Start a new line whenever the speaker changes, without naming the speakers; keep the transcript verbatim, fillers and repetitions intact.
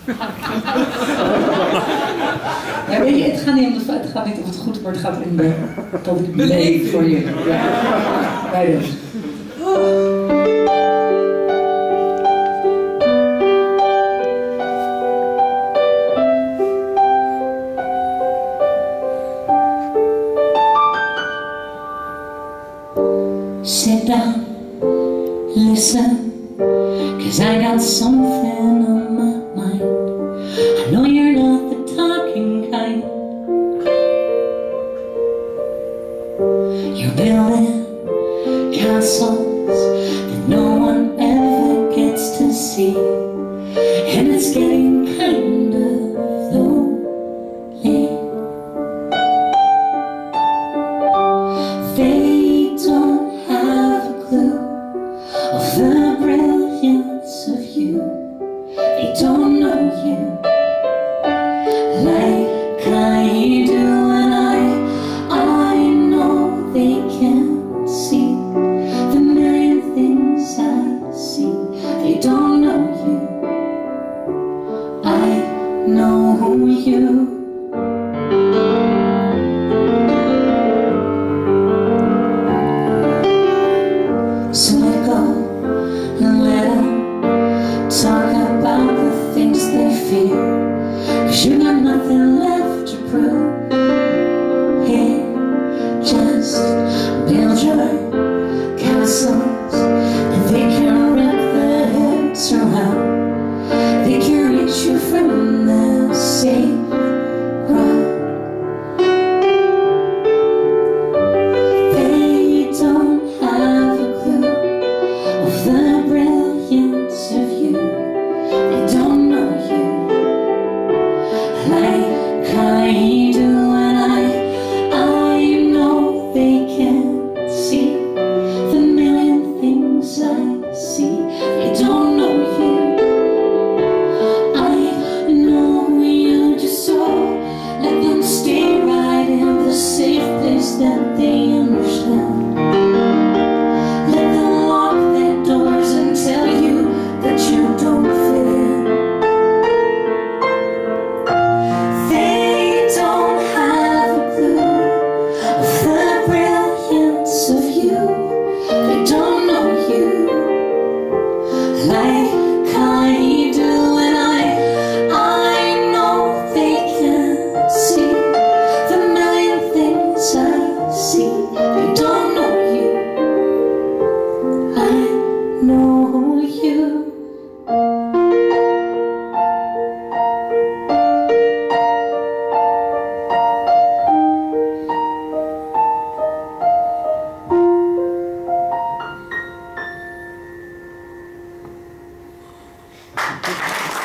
Ja, weet je, het gaat niet om de, het gaat niet of het goed is, maar het gaat om de, dat ik beleef voor je. Ja. Bij dus.
Sit down, listen, 'cause I got something on my mind. I know you're not the talking kind. You're building castles that no one ever gets to see, and it's getting kind of lonely. They don't have a clue of the brilliance of you. They don't know you like I do, and I, I know they can't see the million things I see. They don't know you. I know you. So let go and let them talk about the things they fear, 'cause you got nothing left to prove. Here, just build your castles, and they can wrap their heads around. They can reach you from the safe ground. They don't have a clue of the brilliance of you. They don't know you like I do, and I, I know they can't see the million things I see. They don't know you. I know you, just so let them stay right in the safe place that they understand. Let them lock their doors and tell you that you don't fit in. They don't have a clue of the brilliance of you. They don't know you like I do, and I, I know they can't see the million things I see. They don't know you. I know you. Thank you.